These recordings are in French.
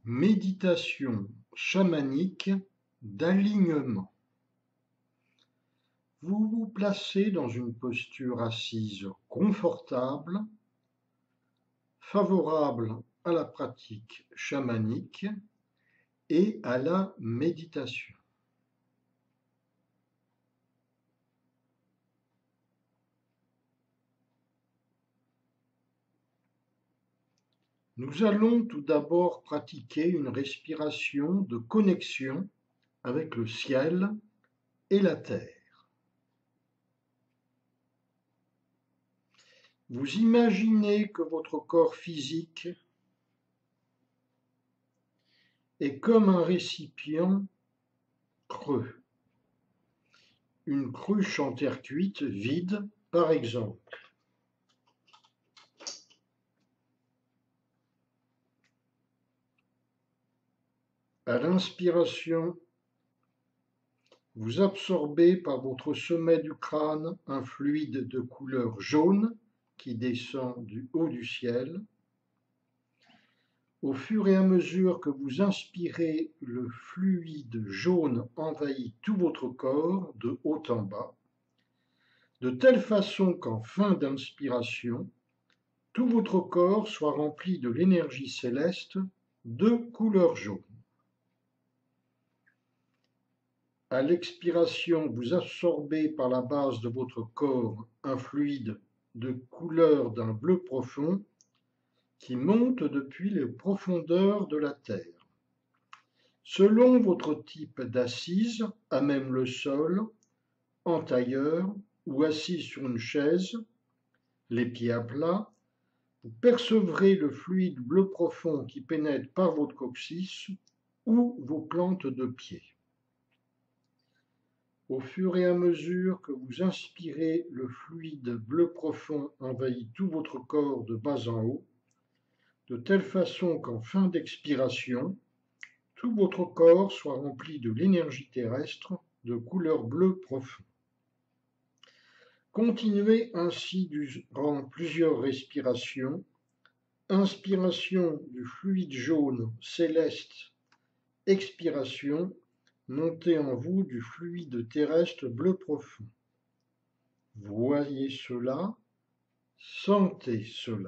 Méditation chamanique d'alignement. Vous vous placez dans une posture assise confortable, favorable à la pratique chamanique et à la méditation. Nous allons tout d'abord pratiquer une respiration de connexion avec le ciel et la terre. Vous imaginez que votre corps physique est comme un récipient creux, une cruche en terre cuite vide par exemple. À l'inspiration, vous absorbez par votre sommet du crâne un fluide de couleur jaune qui descend du haut du ciel. Au fur et à mesure que vous inspirez, le fluide jaune envahit tout votre corps de haut en bas, de telle façon qu'en fin d'inspiration, tout votre corps soit rempli de l'énergie céleste de couleur jaune. À l'expiration, vous absorbez par la base de votre corps un fluide de couleur d'un bleu profond qui monte depuis les profondeurs de la terre. Selon votre type d'assise, à même le sol, en tailleur ou assis sur une chaise, les pieds à plat, vous percevrez le fluide bleu profond qui pénètre par votre coccyx ou vos plantes de pied. Au fur et à mesure que vous inspirez, le fluide bleu profond envahit tout votre corps de bas en haut, de telle façon qu'en fin d'expiration, tout votre corps soit rempli de l'énergie terrestre de couleur bleu profond. Continuez ainsi durant plusieurs respirations. Inspiration du fluide jaune céleste, expiration, montez en vous du fluide terrestre bleu profond. Voyez cela, sentez cela.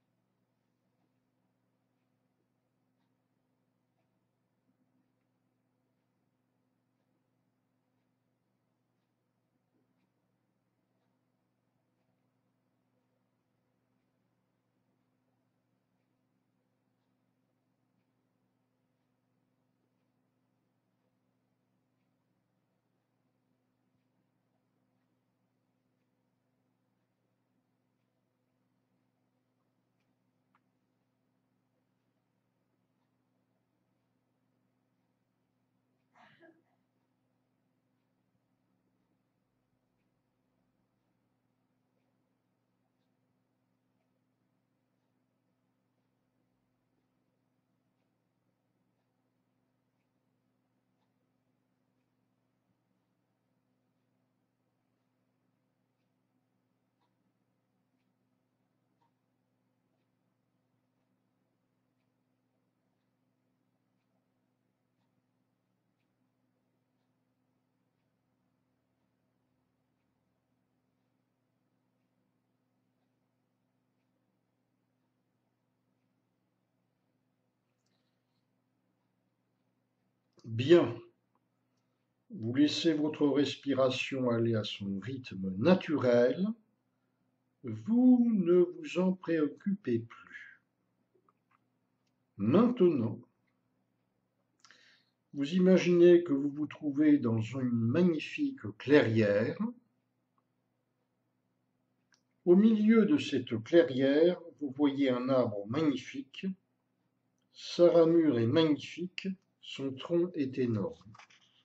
Bien, vous laissez votre respiration aller à son rythme naturel, vous ne vous en préoccupez plus. Maintenant, vous imaginez que vous vous trouvez dans une magnifique clairière. Au milieu de cette clairière, vous voyez un arbre magnifique. Sa ramure est magnifique, son tronc est énorme.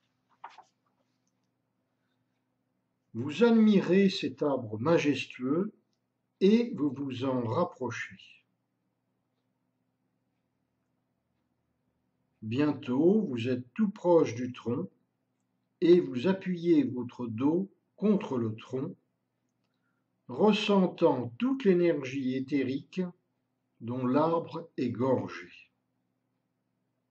Vous admirez cet arbre majestueux et vous vous en rapprochez. Bientôt, vous êtes tout proche du tronc et vous appuyez votre dos contre le tronc, ressentant toute l'énergie éthérique dont l'arbre est gorgé.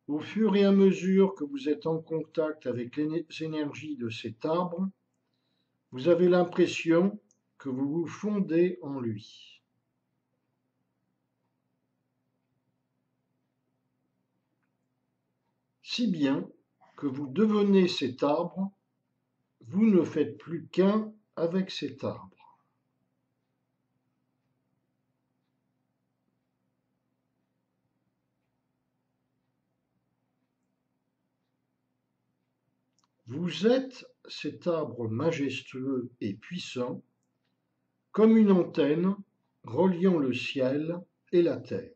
Au fur et à mesure que vous êtes en contact avec les énergies de cet arbre, vous avez l'impression que vous vous fondez en lui. Si bien que vous devenez cet arbre, vous ne faites plus qu'un avec cet arbre. Vous êtes cet arbre majestueux et puissant, comme une antenne reliant le ciel et la terre.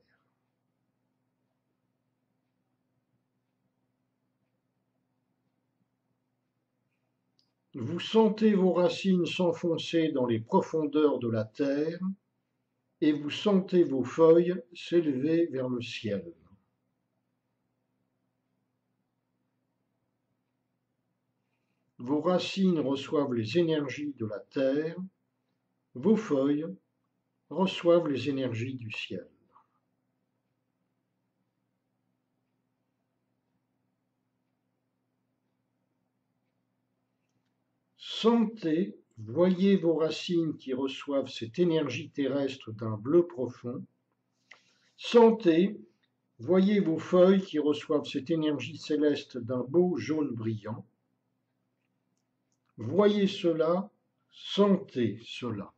Vous sentez vos racines s'enfoncer dans les profondeurs de la terre et vous sentez vos feuilles s'élever vers le ciel. Vos racines reçoivent les énergies de la terre, vos feuilles reçoivent les énergies du ciel. Sentez, voyez vos racines qui reçoivent cette énergie terrestre d'un bleu profond. Sentez, voyez vos feuilles qui reçoivent cette énergie céleste d'un beau jaune brillant. Voyez cela, sentez cela.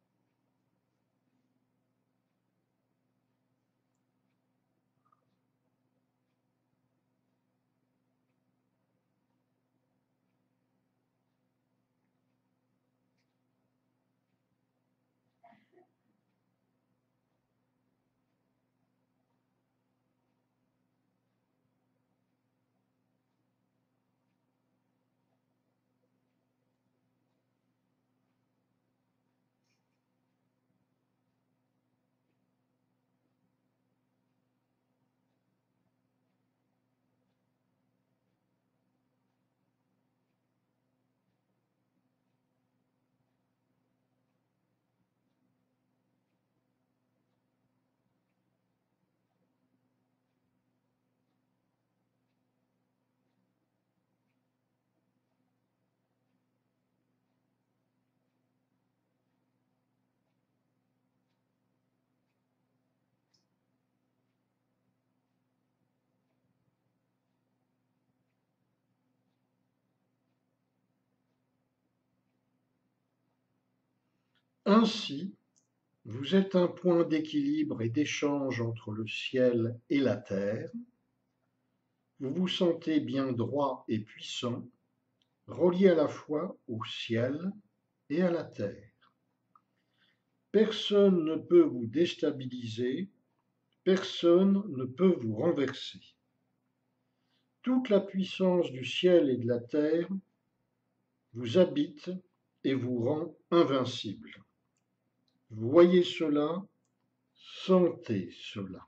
Ainsi, vous êtes un point d'équilibre et d'échange entre le ciel et la terre. Vous vous sentez bien droit et puissant, relié à la fois au ciel et à la terre. Personne ne peut vous déstabiliser, personne ne peut vous renverser. Toute la puissance du ciel et de la terre vous habite et vous rend invincible. Vous voyez cela, sentez cela.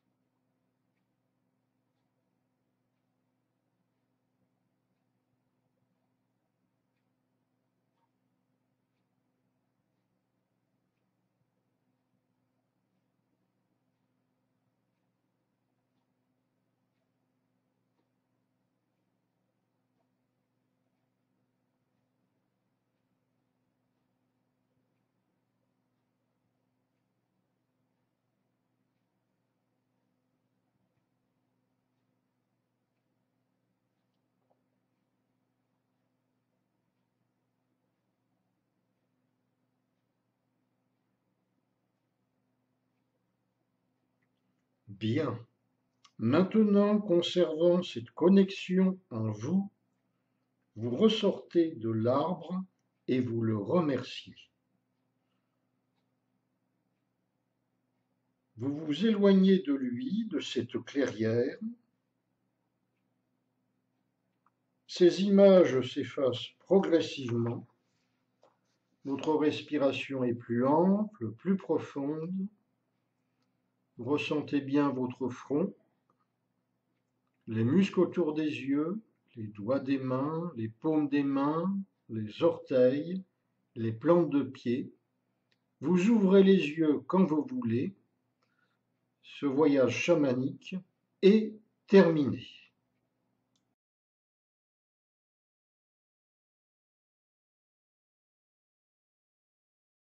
Bien. Maintenant, conservant cette connexion en vous, vous ressortez de l'arbre et vous le remerciez. Vous vous éloignez de lui, de cette clairière. Ces images s'effacent progressivement. Votre respiration est plus ample, plus profonde. Vous ressentez bien votre front, les muscles autour des yeux, les doigts des mains, les paumes des mains, les orteils, les plantes de pied. Vous ouvrez les yeux quand vous voulez. Ce voyage chamanique est terminé.